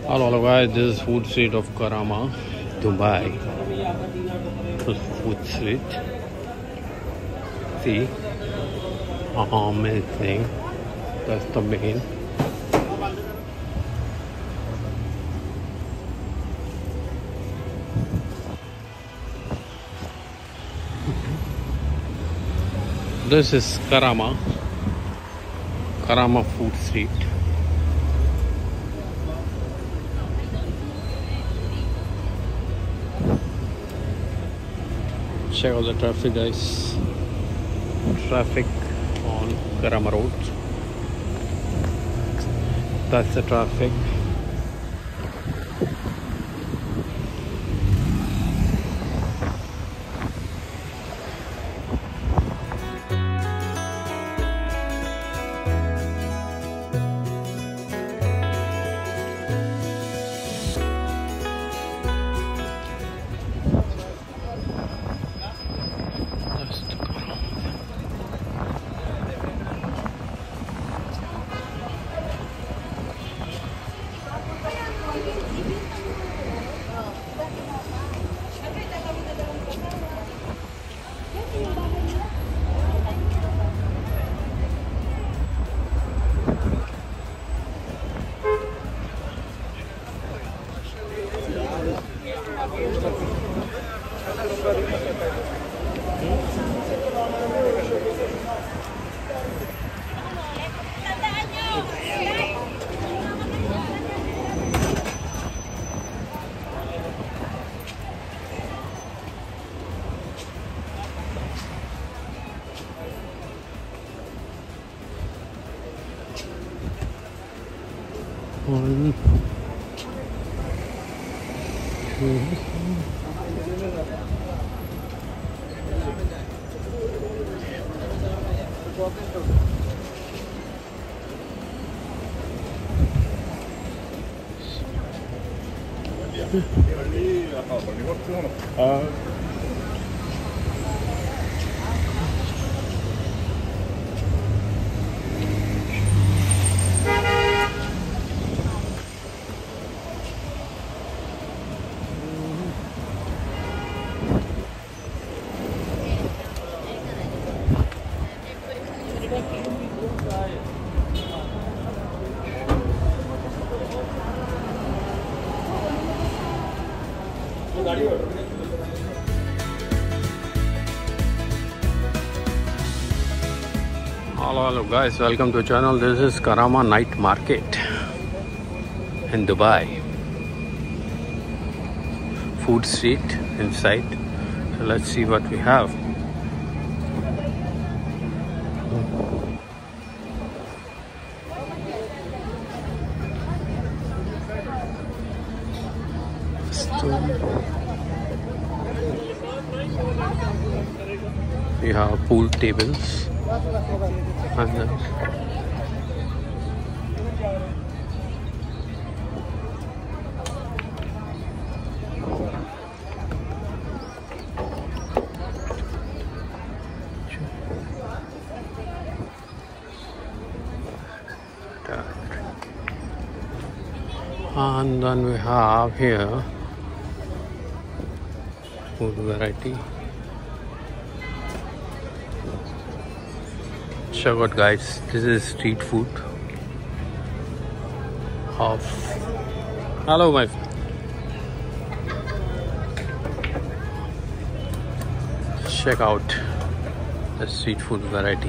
Hello guys, this is food street of Karama, Dubai. This food street. See, amazing. That's the main. This is Karama food street. Check out the traffic, guys. Traffic on Karama Road. That's the traffic. One, two. Hello guys, welcome to channel. This is Karama Night Market in Dubai. Food street inside. So let's see what we have. We have pool tables. And then we have here food variety. Check out, guys, this is street food of hello my friend. Check out the street food variety.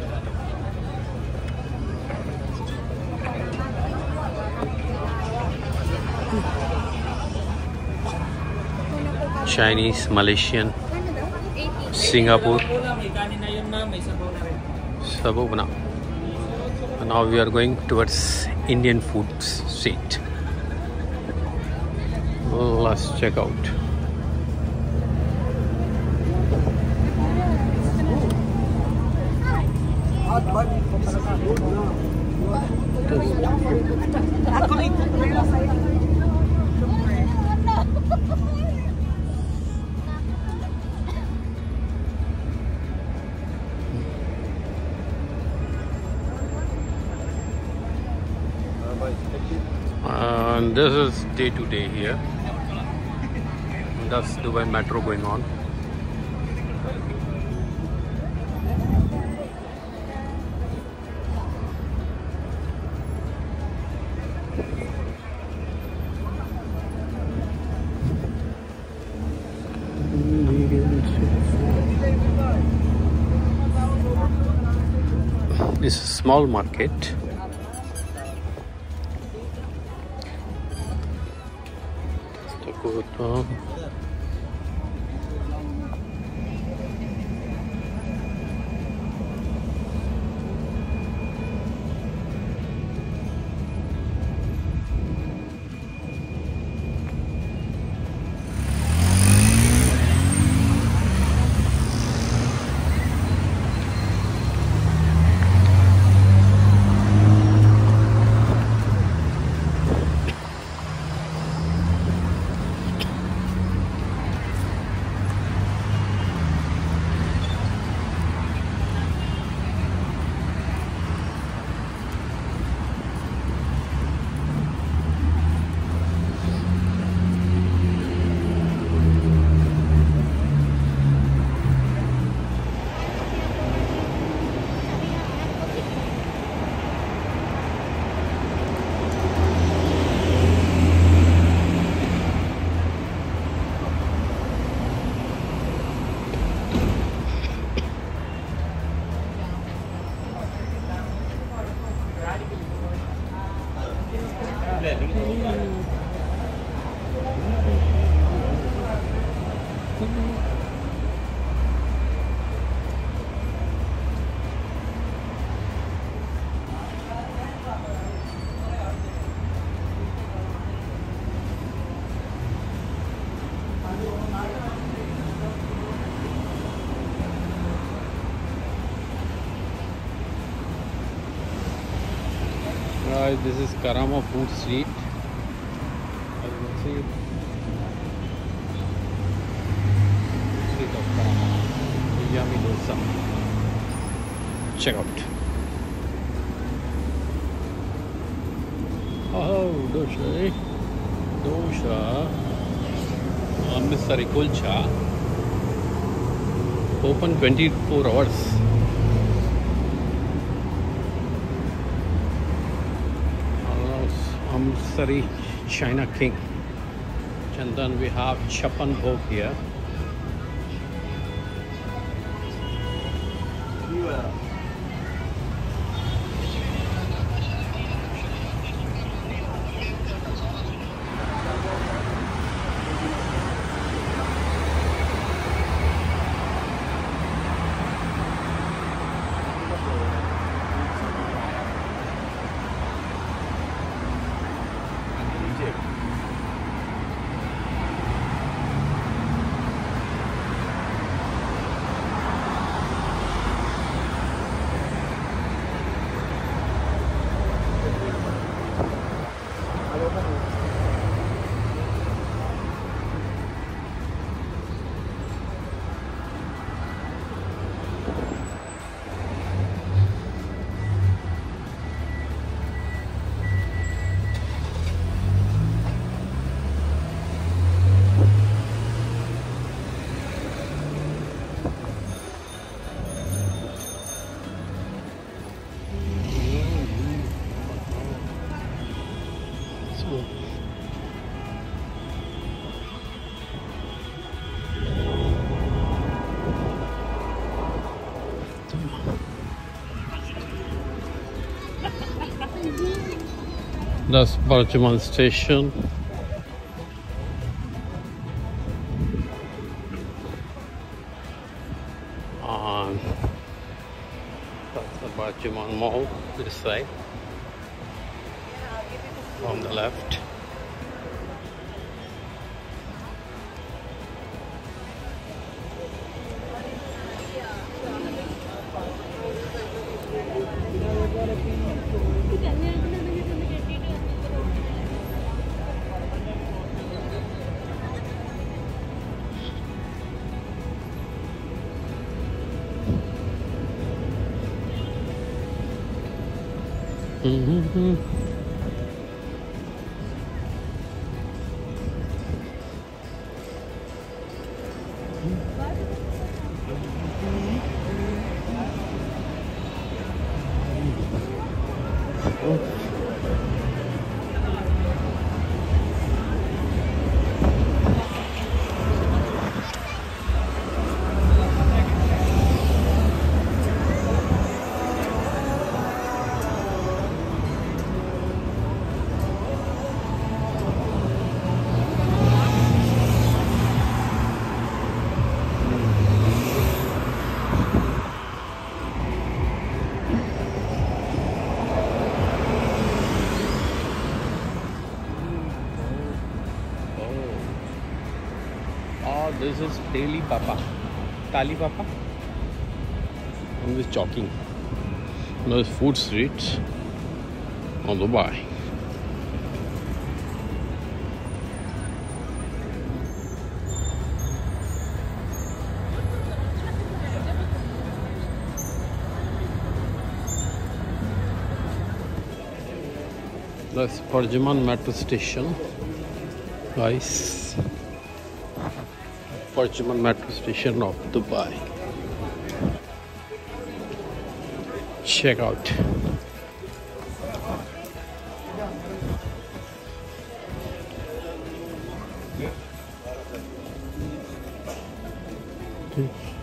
Chinese, Malaysian, Singapore. And now we are going towards Indian food street. Let's check out. And this is day to day here. That's Dubai Metro going on. This is a small market. Right, this is Karama Food Street. As you can see, street of Karama. Yummy dosa. Check out. Oh, dosa. Dosa. Amritsari Kulcha. Open 24 hours. Amritsari China King. And then we have Chapan Bhog here. That's Barjaman station. And that's the Barjaman Mall, this side, on the left. This is Daily Papa. Tali Papa. On this jogging. Those food streets on Dubai. That's Parjaman metro station, guys. Parjaman metro station of Dubai. Check out. Okay.